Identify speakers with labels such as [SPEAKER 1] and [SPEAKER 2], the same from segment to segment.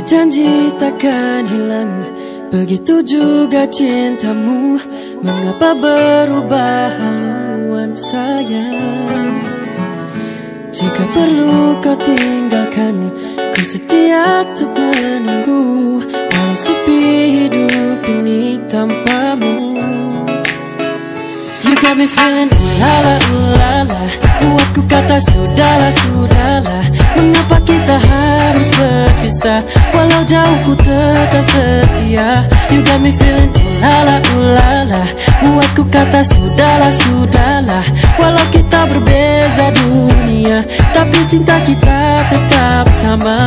[SPEAKER 1] berjanji takkan hilang, begitu juga cintamu. Mengapa berubah haluan sayang? Jika perlu kau tinggalkan, ku setia untuk menunggu, walau sepi hidup ini tanpamu. You got me feeling ulala ulala, buatku kata sudahlah sudahlah. Mengapa kita harus berpisah, walau jauh ku tetap setia. You got me feeling ulala ulala, buatku kata sudahlah sudahlah. Walau kita berbeza dunia, tapi cinta kita tetap sama.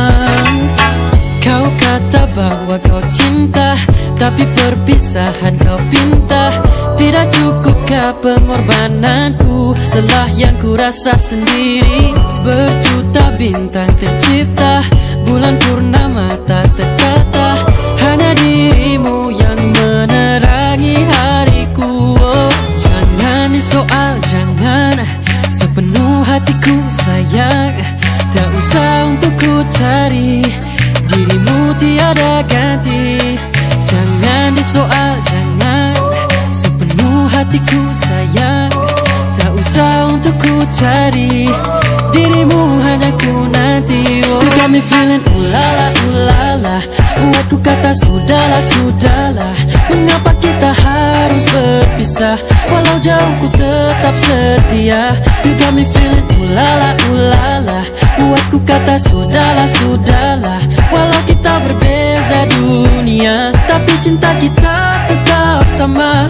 [SPEAKER 1] Kau kata bahwa kau cinta, tapi perpisahan kau pinta. Tidak cukupkah pengorbananku, lelah yang ku rasa sendiri. Berjuta bintang tercipta, bulan purnama tak terkata. Hanya dirimu yang menerangi hariku. Oh, jangan disoal, jangan, sepenuh hatiku sayang. Tak usah untuk ku cari, dirimu tiada ganti. Jangan disoal, jangan, sepenuh hatiku sayang. Tak usah untuk ku cari, dirimu hanya ku nanti. Oh, you got me feeling ulala ulala, buatku kata sudahlah sudahlah. Mengapa kita harus berpisah, walau jauh ku tetap setia. You got me feeling ulala ulala, buatku kata sudahlah sudahlah. Walau kita berbeza dunia, tapi cinta kita tetap sama.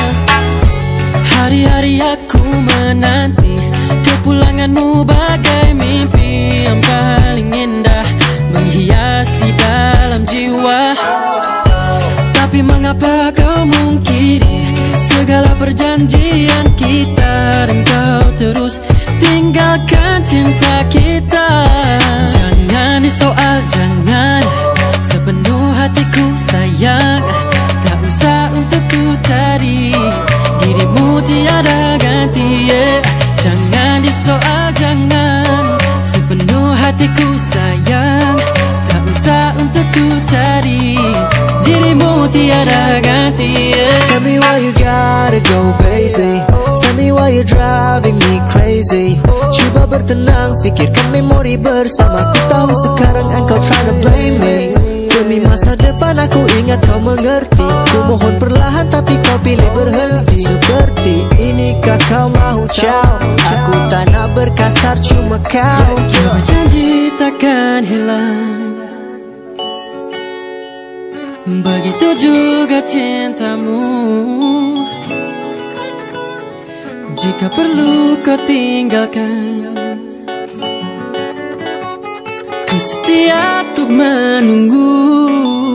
[SPEAKER 1] Hari-hari aku menanti kepulanganmu bagai mimpi yang paling indah, menghiasi dalam jiwa. Tapi mengapa kau mungkiri segala perjanjian kita, dan kau terus tinggalkan cinta kita. Jangan disoal, jangan, sepenuh hatiku sayang. Tak usah untuk ku cari, dirimu tiada ganti. Jangan disoal, jangan, sepenuh hatiku sayang. Tak usah untuk ku cari, dirimu tiada ganti.
[SPEAKER 2] Tell me why you gotta go baby, tell me why you're driving me crazy. Coba bertenang, fikirkan memori bersama. Ku tahu sekarang engkau trying to blame me. Demi masa depan aku ingat kau mengerti. Ku mohon perlahan tapi kau pilih berhenti. Seperti inikah kau mahu ciao? Aku tak nak berkasar, cuma kau
[SPEAKER 1] berjanji takkan hilang, begitu juga cintamu. Jika perlu kau tinggalkan, ku setia untuk menunggu.